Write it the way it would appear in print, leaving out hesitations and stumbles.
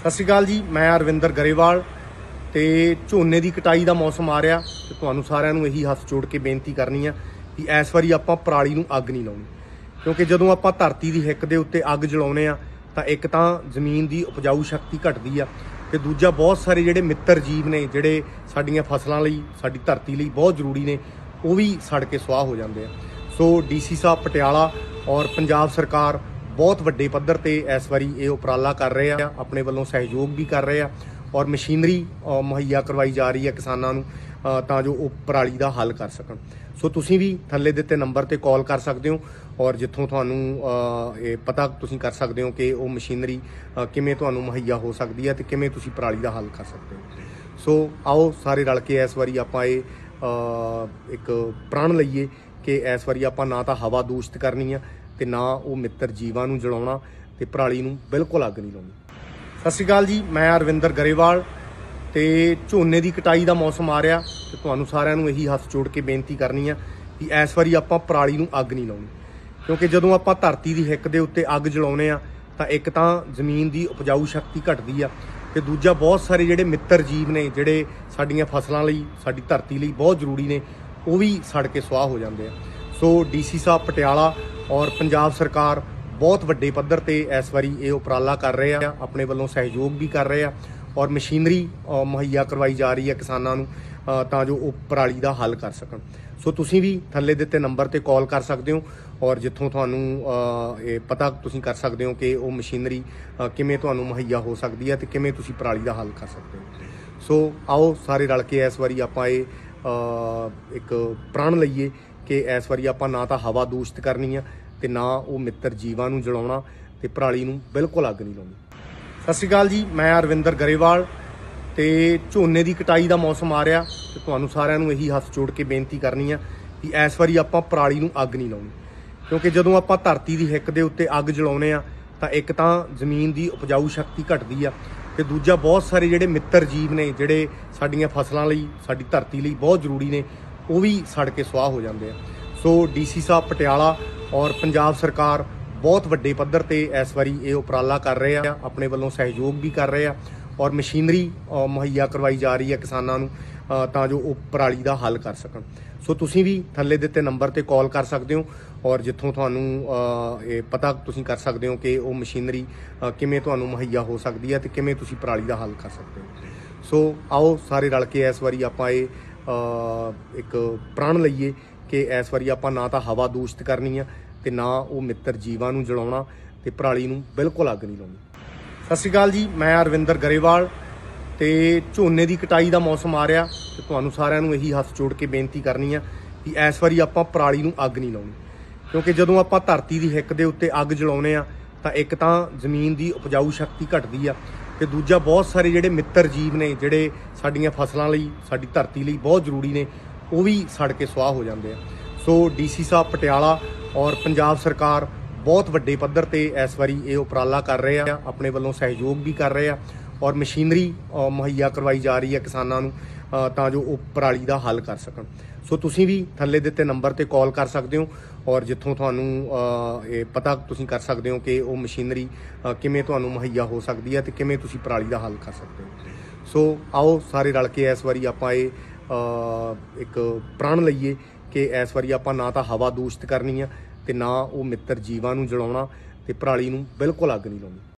ਸਤਿ ਸ਼੍ਰੀ ਅਕਾਲ ਜੀ, ਮੈਂ ਅਰਵਿੰਦਰ ਗਰੇਵਾਲ ਤੇ ਝੋਨੇ ਦੀ ਕਟਾਈ ਦਾ ਮੌਸਮ ਆ ਰਿਹਾ ਤੇ ਤੁਹਾਨੂੰ ਸਾਰਿਆਂ ਨੂੰ ਇਹੀ ਹੱਥ ਜੋੜ ਕੇ ਬੇਨਤੀ ਕਰਨੀ ਆ ਕਿ ਇਸ ਵਾਰੀ ਆਪਾਂ ਪਰਾਲੀ ਨੂੰ ਅੱਗ ਨਹੀਂ ਲਾਉਣੀ, ਕਿਉਂਕਿ ਜਦੋਂ ਆਪਾਂ ਧਰਤੀ ਦੀ ਹਿੱਕ ਦੇ ਉੱਤੇ ਅੱਗ ਜਲਾਉਂਦੇ ਆ ਤਾਂ ਇੱਕ ਤਾਂ ਜ਼ਮੀਨ ਦੀ ਉਪਜਾਊ ਸ਼ਕਤੀ ਘਟਦੀ ਆ ਤੇ ਦੂਜਾ ਬਹੁਤ ਸਾਰੇ ਜਿਹੜੇ ਮਿੱਤਰ ਜੀਵ ਨੇ ਜਿਹੜੇ ਸਾਡੀਆਂ ਫਸਲਾਂ ਲਈ, ਸਾਡੀ ਧਰਤੀ ਲਈ ਬਹੁਤ ਜ਼ਰੂਰੀ ਨੇ, ਉਹ ਵੀ ਸੜ ਕੇ ਸੁਆਹ ਹੋ ਜਾਂਦੇ ਆ। ਸੋ ਡੀਸੀ ਸਾਹਿਬ ਪਟਿਆਲਾ ਔਰ ਪੰਜਾਬ ਸਰਕਾਰ ਬਹੁਤ ਵੱਡੇ ਪੱਧਰ ਤੇ ਇਸ ਵਾਰੀ ਇਹ ਉਪਰਾਲਾ ਕਰ ਰਹੇ ਆ, ਆਪਣੇ ਵੱਲੋਂ ਸਹਿਯੋਗ ਵੀ ਕਰ ਰਹੇ ਆ ਔਰ ਮਸ਼ੀਨਰੀ ਮੁਹੱਈਆ ਕਰਵਾਈ ਜਾ ਰਹੀ ਹੈ ਕਿਸਾਨਾਂ ਨੂੰ ਤਾਂ ਜੋ ਉਹ ਪਰਾਲੀ ਦਾ ਹੱਲ ਕਰ ਸਕਣ। ਸੋ ਤੁਸੀਂ ਵੀ ਥੱਲੇ ਦਿੱਤੇ ਨੰਬਰ ਤੇ ਕਾਲ ਕਰ ਸਕਦੇ ਹੋ ਔਰ ਜਿੱਥੋਂ ਤੁਹਾਨੂੰ ਇਹ ਪਤਾ ਤੁਸੀਂ ਕਰ ਸਕਦੇ ਹੋ ਕਿ ਉਹ ਮਸ਼ੀਨਰੀ ਕਿਵੇਂ ਤੁਹਾਨੂੰ ਮੁਹੱਈਆ ਹੋ ਸਕਦੀ ਹੈ ਤੇ ਕਿਵੇਂ ਤੁਸੀਂ ਪਰਾਲੀ ਦਾ ਹੱਲ ਕਰ ਸਕਦੇ ਹੋ। ਸੋ ਆਓ ਸਾਰੇ ਰਲ ਕੇ ਇਸ ਵਾਰੀ ਆਪਾਂ ਇਹ ਇੱਕ ਪ੍ਰਣ ਲਈਏ ਕਿ ਇਸ ਵਾਰੀ ਆਪਾਂ ਨਾ ਤਾਂ ਹਵਾ ਦੂਸ਼ਿਤ ਕਰਨੀ ਆ ਤੇ ਨਾ ਉਹ ਮਿੱਤਰ ਜੀਵਾਂ ਨੂੰ ਜਲਾਉਣਾ ਤੇ ਪਰਾਲੀ ਨੂੰ ਬਿਲਕੁਲ ਅੱਗ ਨਹੀਂ ਲਾਉਣੀ। ਸਤਿ ਸ਼੍ਰੀ ਅਕਾਲ ਜੀ, ਮੈਂ ਅਰਵਿੰਦਰ ਗਰੇਵਾਲ ਤੇ ਝੋਨੇ ਦੀ ਕਟਾਈ ਦਾ ਮੌਸਮ ਆ ਰਿਹਾ ਤੇ ਤੁਹਾਨੂੰ ਸਾਰਿਆਂ ਨੂੰ ਇਹੀ ਹੱਥ ਜੋੜ ਕੇ ਬੇਨਤੀ ਕਰਨੀ ਆ ਕਿ ਇਸ ਵਾਰੀ ਆਪਾਂ ਪਰਾਲੀ ਨੂੰ ਅੱਗ ਨਹੀਂ ਲਾਉਣੀ, ਕਿਉਂਕਿ ਜਦੋਂ ਆਪਾਂ ਧਰਤੀ ਦੀ ਹਿੱਕ ਦੇ ਉੱਤੇ ਅੱਗ ਜਲਾਉਂਦੇ ਆ ਤਾਂ ਇੱਕ ਤਾਂ ਜ਼ਮੀਨ ਦੀ ਉਪਜਾਊ ਸ਼ਕਤੀ ਘਟਦੀ ਆ ਤੇ ਦੂਜਾ ਬਹੁਤ ਸਾਰੇ ਜਿਹੜੇ ਮਿੱਤਰ ਜੀਵ ਨੇ ਜਿਹੜੇ ਸਾਡੀਆਂ ਫਸਲਾਂ ਲਈ, ਸਾਡੀ ਧਰਤੀ ਲਈ ਬਹੁਤ ਜ਼ਰੂਰੀ ਨੇ, ਉਹ ਵੀ ਸੜ ਕੇ ਸੁਆਹ ਹੋ ਜਾਂਦੇ ਆ। ਸੋ ਡੀਸੀ ਸਾਹਿਬ ਪਟਿਆਲਾ ਔਰ ਪੰਜਾਬ ਸਰਕਾਰ ਬਹੁਤ ਵੱਡੇ ਪੱਧਰ ਤੇ ਇਸ ਵਾਰੀ ਇਹ ਉਪਰਾਲਾ ਕਰ ਰਹੇ ਆ, ਆਪਣੇ ਵੱਲੋਂ ਸਹਿਯੋਗ ਵੀ ਕਰ ਰਹੇ ਆ ਔਰ ਮਸ਼ੀਨਰੀ ਮੁਹੱਈਆ ਕਰਵਾਈ ਜਾ ਰਹੀ ਹੈ ਕਿਸਾਨਾਂ ਨੂੰ ਤਾਂ ਜੋ ਉਹ ਪਰਾਲੀ ਦਾ ਹੱਲ ਕਰ ਸਕਣ। ਸੋ ਤੁਸੀਂ ਵੀ ਥੱਲੇ ਦਿੱਤੇ ਨੰਬਰ ਤੇ ਕਾਲ ਕਰ ਸਕਦੇ ਹੋ ਔਰ ਜਿੱਥੋਂ ਤੁਹਾਨੂੰ ਇਹ ਪਤਾ ਤੁਸੀਂ ਕਰ ਸਕਦੇ ਹੋ ਕਿ ਉਹ ਮਸ਼ੀਨਰੀ ਕਿਵੇਂ ਤੁਹਾਨੂੰ ਮੁਹੱਈਆ ਹੋ ਸਕਦੀ ਹੈ ਤੇ ਕਿਵੇਂ ਤੁਸੀਂ ਪਰਾਲੀ ਦਾ ਹੱਲ ਕਰ ਸਕਦੇ ਹੋ। ਸੋ ਆਓ ਸਾਰੇ ਰਲ ਕੇ ਇਸ ਵਾਰੀ ਆਪਾਂ ਇਹ ਇੱਕ ਪ੍ਰਣ ਲਈਏ ਕਿ ਇਸ ਵਾਰੀ ਆਪਾਂ ਨਾ ਤਾਂ ਹਵਾ ਦੂਸ਼ਿਤ ਕਰਨੀ ਆ ਤੇ ਨਾ ਉਹ ਮਿੱਤਰ ਜੀਵਾਂ ਨੂੰ ਜਲਾਉਣਾ ਤੇ ਪਰਾਲੀ ਨੂੰ ਬਿਲਕੁਲ ਅੱਗ ਨਹੀਂ ਲਾਉਣੀ। ਸਤਿ ਸ਼੍ਰੀ ਅਕਾਲ ਜੀ, ਮੈਂ ਅਰਵਿੰਦਰ ਗਰੇਵਾਲ ਤੇ ਝੋਨੇ ਦੀ ਕਟਾਈ ਦਾ ਮੌਸਮ ਆ ਰਿਹਾ ਤੇ ਤੁਹਾਨੂੰ ਸਾਰਿਆਂ ਨੂੰ ਇਹੀ ਹੱਥ ਜੋੜ ਕੇ ਬੇਨਤੀ ਕਰਨੀ ਆ ਕਿ ਇਸ ਵਾਰੀ ਆਪਾਂ ਪਰਾਲੀ ਨੂੰ ਅੱਗ ਨਹੀਂ ਲਾਉਣੀ, ਕਿਉਂਕਿ ਜਦੋਂ ਆਪਾਂ ਧਰਤੀ ਦੀ ਹਿੱਕ ਦੇ ਉੱਤੇ ਅੱਗ ਜਲਾਉਂਦੇ ਆ ਤਾਂ ਇੱਕ ਤਾਂ ਜ਼ਮੀਨ ਦੀ ਉਪਜਾਊ ਸ਼ਕਤੀ ਘਟਦੀ ਆ ਤੇ ਦੂਜਾ ਬਹੁਤ ਸਾਰੇ ਜਿਹੜੇ ਮਿੱਤਰ ਜੀਵ ਨੇ ਜਿਹੜੇ ਸਾਡੀਆਂ ਫਸਲਾਂ ਲਈ, ਸਾਡੀ ਧਰਤੀ ਲਈ ਬਹੁਤ ਜ਼ਰੂਰੀ ਨੇ, ਉਹ ਵੀ ਸੜ ਕੇ ਸੁਆਹ ਹੋ ਜਾਂਦੇ ਆ। ਸੋ ਡੀਸੀ ਸਾਹਿਬ ਪਟਿਆਲਾ ਔਰ ਪੰਜਾਬ ਸਰਕਾਰ ਬਹੁਤ ਵੱਡੇ ਪੱਧਰ ਤੇ ਇਸ ਵਾਰੀ ਇਹ ਉਪਰਾਲਾ ਕਰ ਰਹੇ ਆ, ਆਪਣੇ ਵੱਲੋਂ ਸਹਿਯੋਗ ਵੀ ਕਰ ਰਹੇ ਆ ਔਰ ਮਸ਼ੀਨਰੀ ਮੁਹੱਈਆ ਕਰਵਾਈ ਜਾ ਰਹੀ ਹੈ ਕਿਸਾਨਾਂ ਨੂੰ ਤਾਂ ਜੋ ਉਹ ਪਰਾਲੀ ਦਾ ਹੱਲ ਕਰ ਸਕਣ। ਸੋ ਤੁਸੀਂ ਵੀ ਥੱਲੇ ਦਿੱਤੇ ਨੰਬਰ ਤੇ ਕਾਲ ਕਰ ਸਕਦੇ ਹੋ ਔਰ ਜਿੱਥੋਂ ਤੁਹਾਨੂੰ ਇਹ ਪਤਾ ਤੁਸੀਂ ਕਰ ਸਕਦੇ ਹੋ ਕਿ ਉਹ ਮਸ਼ੀਨਰੀ ਕਿਵੇਂ ਤੁਹਾਨੂੰ ਮੁਹੱਈਆ ਹੋ ਸਕਦੀ ਹੈ ਤੇ ਕਿਵੇਂ ਤੁਸੀਂ ਪਰਾਲੀ ਦਾ ਹੱਲ ਕਰ ਸਕਦੇ ਹੋ। ਸੋ ਆਓ ਸਾਰੇ ਰਲ ਕੇ ਇਸ ਵਾਰੀ ਆਪਾਂ ਇਹ ਇੱਕ ਪ੍ਰਣ ਲਈਏ ਕਿ ਇਸ ਵਾਰੀ ਆਪਾਂ ਨਾ ਤਾਂ ਹਵਾ ਦੂਸ਼ਿਤ ਕਰਨੀ ਆ ਤੇ ਨਾ ਉਹ ਮਿੱਤਰ ਜੀਵਾਂ ਨੂੰ ਜਲਾਉਣਾ ਤੇ ਪਰਾਲੀ ਨੂੰ ਬਿਲਕੁਲ ਅੱਗ ਨਹੀਂ ਲਾਉਣੀ। ਸਤਿ ਸ਼੍ਰੀ ਅਕਾਲ ਜੀ, ਮੈਂ ਅਰਵਿੰਦਰ ਗਰੇਵਾਲ ਤੇ ਝੋਨੇ ਦੀ ਕਟਾਈ ਦਾ ਮੌਸਮ ਆ ਰਿਹਾ ਤੇ ਤੁਹਾਨੂੰ ਸਾਰਿਆਂ ਨੂੰ ਇਹੀ ਹੱਥ ਜੋੜ ਕੇ ਬੇਨਤੀ ਕਰਨੀ ਆ ਕਿ ਇਸ ਵਾਰੀ ਆਪਾਂ ਪਰਾਲੀ ਨੂੰ ਅੱਗ ਨਹੀਂ ਲਾਉਣੀ, ਕਿਉਂਕਿ ਜਦੋਂ ਆਪਾਂ ਧਰਤੀ ਦੀ ਹਿੱਕ ਦੇ ਉੱਤੇ ਅੱਗ ਜਲਾਉਂਦੇ ਆ ਤਾਂ ਇੱਕ ਤਾਂ ਜ਼ਮੀਨ ਦੀ ਉਪਜਾਊ ਸ਼ਕਤੀ ਘਟਦੀ ਆ ਤੇ ਦੂਜਾ ਬਹੁਤ ਸਾਰੇ ਜਿਹੜੇ ਮਿੱਤਰ ਜੀਵ ਨੇ ਜਿਹੜੇ ਸਾਡੀਆਂ ਫਸਲਾਂ ਲਈ, ਸਾਡੀ ਧਰਤੀ ਲਈ ਬਹੁਤ ਜ਼ਰੂਰੀ ਨੇ, ਉਹ ਵੀ ਸੜ ਕੇ ਸੁਆਹ ਹੋ ਜਾਂਦੇ ਆ। ਸੋ ਡੀਸੀ ਸਾਹਿਬ ਪਟਿਆਲਾ ਔਰ ਪੰਜਾਬ ਸਰਕਾਰ ਬਹੁਤ ਵੱਡੇ ਪੱਧਰ ਤੇ ਇਸ ਵਾਰੀ ਇਹ ਉਪਰਾਲਾ ਕਰ ਰਹੇ ਆ, ਆਪਣੇ ਵੱਲੋਂ ਸਹਿਯੋਗ ਵੀ ਕਰ ਰਹੇ ਆ ਔਰ ਮਸ਼ੀਨਰੀ ਮੁਹੱਈਆ ਕਰਵਾਈ ਜਾ ਰਹੀ ਹੈ ਕਿਸਾਨਾਂ ਨੂੰ ਤਾਂ ਜੋ ਉਹ ਪਰਾਲੀ ਦਾ ਹੱਲ ਕਰ ਸਕਣ। ਸੋ ਤੁਸੀਂ ਵੀ ਥੱਲੇ ਦਿੱਤੇ ਨੰਬਰ ਤੇ ਕਾਲ ਕਰ ਸਕਦੇ ਹੋ ਔਰ ਜਿੱਥੋਂ ਤੁਹਾਨੂੰ ਇਹ ਪਤਾ ਤੁਸੀਂ ਕਰ ਸਕਦੇ ਹੋ ਕਿ ਉਹ ਮਸ਼ੀਨਰੀ ਕਿਵੇਂ ਤੁਹਾਨੂੰ ਮੁਹੱਈਆ ਹੋ ਸਕਦੀ ਹੈ ਤੇ ਕਿਵੇਂ ਤੁਸੀਂ ਪਰਾਲੀ ਦਾ ਹੱਲ ਕਰ ਸਕਦੇ ਹੋ। ਸੋ ਆਓ ਸਾਰੇ ਰਲ ਕੇ ਇਸ ਵਾਰੀ ਆਪਾਂ ਇਹ ਇੱਕ ਪ੍ਰਣ ਲਈਏ ਕਿ ਇਸ ਵਾਰੀ ਆਪਾਂ ਨਾ ਤਾਂ ਹਵਾ ਦੂਸ਼ਿਤ ਕਰਨੀ ਆ ਤੇ ਨਾ ਉਹ ਮਿੱਤਰ ਜੀਵਾਂ ਨੂੰ ਜਲਾਉਣਾ ਤੇ ਪਰਾਲੀ ਨੂੰ ਬਿਲਕੁਲ ਅੱਗ ਨਹੀਂ ਲਾਉਣੀ।